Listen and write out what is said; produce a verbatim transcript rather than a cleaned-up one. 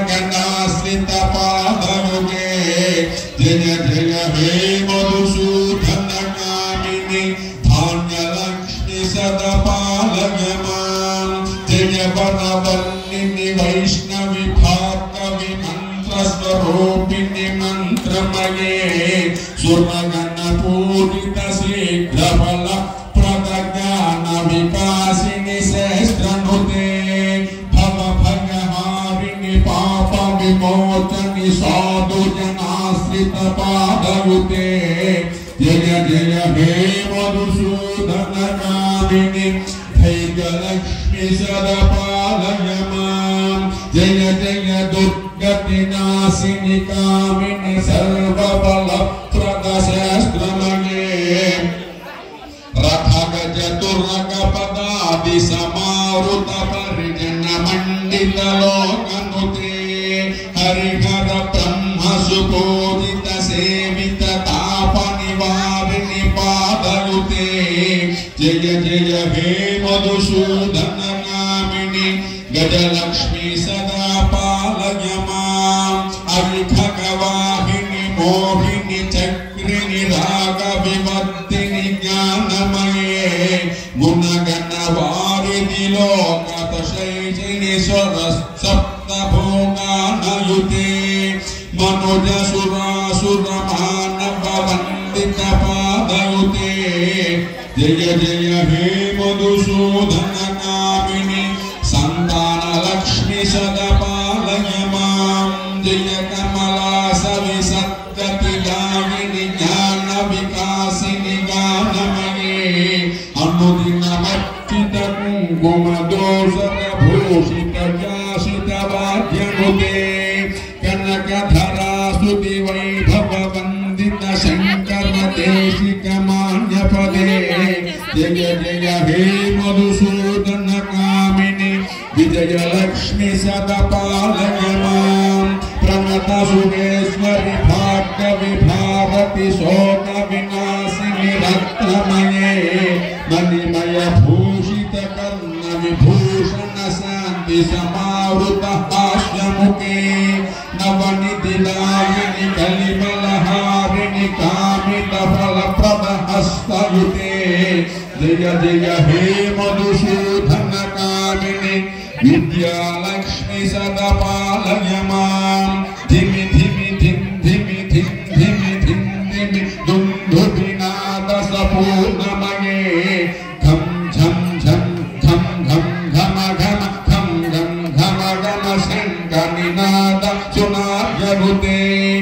सुरगणाश्रित पादयुगे जय जय हे मधुसूदन कामिनी धान्यलक्ष्मी सदा पालय मां जय वरवर्णिनि वैष्णवी भार्गवी मंत्रस्वरूपिणि मंत्रमये सुरगण पूजित शीघ्रफल प्रदज्ञान विकासिनि श्रेष्ठनुते भव भयहारिणि पाप विमोचनि साधु जनाश्रित पादयुते जय जय हे मधुसूदन कामिनि धैर्यलक्ष्मी सदा पालय मां जय जय दुर्गति नाशिनि कामिनि सर्वबल प्रद शस्त्रमये रथगज दुर्ग पदादि समावृत परिजन मंडित लोकनुते हरिहर ब्रह्म सुपूजित सेवित ताप निवारिणि पादयुते जय जय हे मधुसूदन कामिनि गजलक्ष्मी सदा पालय मां अविखगवाहिनि मोहिनि चक्रिणि राग विवर्तिनि ज्ञानमये गुणगण वारिधि लोकतशैजिनि सरसप्त भोगानयुते मनुज सुरासुर मानव वन्दित पादयुते जय जय हे मधुसूदन कामिनि संतान लक्ष्मी सदा पालय मां जय कमला सविसद्गति यागिनि ज्ञान विकासिनि गानमये अनुदिनमर्चित कुङ्कुम दोषत भूषित जासित वाद्यनुते कनकधरा स्तुति वैभव वन्दित शंकर देशिक मान्यपदे जय जय हे मधुसूदन कामिनि विजयलक्ष्मी सदा पालय मां प्रणत सुरेश्वरि भार्गवी भारती शोक विनाशिनि रत्नमये मणिमय भूषित कर्ण विभूषण शांति समावृत हास्यमुखे नवनिधि दायिनि कलिमलहारिणि कामित फलप्रद हस्तयुते जय जय हे मधुसूदन कामिनि विद्यालक्ष्मी सदा पालय मां धिमि धिमि धिम धिमि धिम धिमि धिम धिमि दुन्दुभिनाद सपूर्णमये घम झम झम घम घम घम घम घम घम घम घम शङ्खनिनाद सुनाद्यनुते